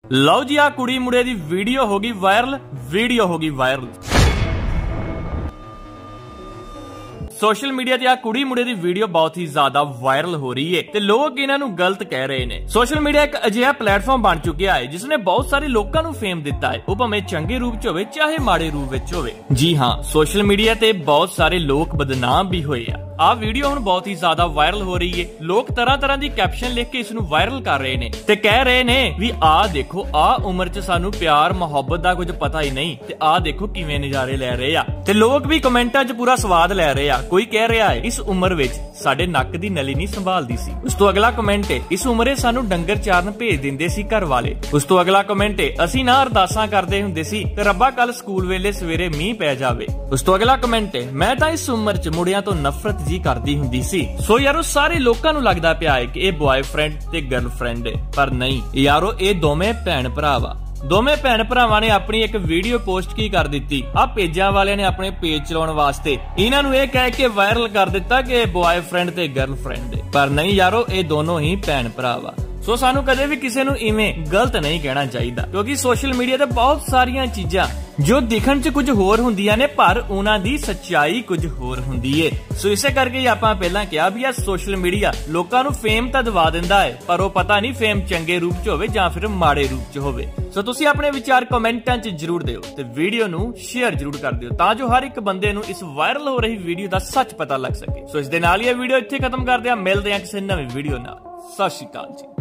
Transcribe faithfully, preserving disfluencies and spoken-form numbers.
ਲਓ ਜੀ ਆ ਕੁੜੀ ਮੁੰਡੇ ਦੀ ਵੀਡੀਓ ਹੋ ਗਈ ਵਾਇਰਲ ਵੀਡੀਓ ਹੋ ਗਈ ਵਾਇਰਲ सोशल मीडिया ते आ कुड़ी मुंडे दी वीडियो बहुत ही ज्यादा वायरल हो रही है ते लोग इन्हां नूं गलत कह रहे ने। सोशल मीडिया एक अजिहा प्लेटफॉर्म बन चुकिया है जिसने बहुत सारे लोकां नूं फेम दिता है, वो भावें चंगे रूप च होवे चाहे माड़े रूप विच होवे। जी हां, सोशल मीडिया ते बहुत सारे लोग बदनाम भी होए आ। आ वीडियो हुण बहुत ही ज्यादा वायरल हो रही है। लोग तरह तरह दी कैप्शन लिख के इस नूं वायरल कर रहे ने ते कह रहे ने भी आ देखो आ उम्र च सानू प्यार मोहब्बत दा कुछ पता ही नहीं ते आ देखो किवें नज़ारे ले रहे आ। ते लोग भी कमेंटां च पूरा स्वाद ले रहे आ। कोई कह रहा है इस उम्र विच साडे नक दी नली नहीं संभालदी सी। उस तो अगला कमेंट है इस उम्रे सानू डंगर चारन भेज दिंदे सी घर वाले। उस तो अगला कमेंट है असी ना अरदासां करदे हुंदे सी ते रब्बा कल स्कूल वेले सवेरे मींह पै जावे। उस तो अगला कमेंट है मैं तां इस उम्र च मुंडियां तो नफरत जी करदी हुंदी सी। सो यारो सारे लोकां नूं लगदा पिया है कि ये बॉयफ्रेंड ते गर्लफ्रेंड है, पर नहीं यारो ये दोवें भैण भरा वा। दोवें भैण भरावां ने अपनी एक वीडियो पोस्ट की कर दी। आ पेजां वाले ने अपने पेज चलाउण वास्ते इन्हां नूं इह कह के वायरल कर दिता कि बॉयफ्रेंड ते गर्लफ्रेंड है, पर नहीं यारो ये दोनों ही भैण भरा वा। सो सानू कदे भी किसी नूं इवें गलत नहीं कहना चाहिदा, क्योंकि सोशल मीडिया ते बहुत सारियां चीजां जो दिखण च कुछ होर हुंदियां ने पर उन्हां दी सच्चाई कुछ होर हुंदी है। सो इसे करके ही आपां पहलां कहा भी आ सोशल मीडिया लोकां नूं फेम तां दवा दिंदा है, पर वो पता नहीं फेम चंगे रूप च होवे जां फिर माड़े रूप च होवे। सो तुसीं अपने विचार कमेंटां च जरूर दिओ ते वीडियो नूं शेयर जरूर कर दिओ तां जो हर एक बंदे नूं इस वायरल हो रही वीडियो दा सच पता लग सके। सो इस दे नाल ही वीडियो इत्थे खत्म करदे आ, मिलदे आ किसी नवीं वीडियो नाल। सत श्री अकाल जी।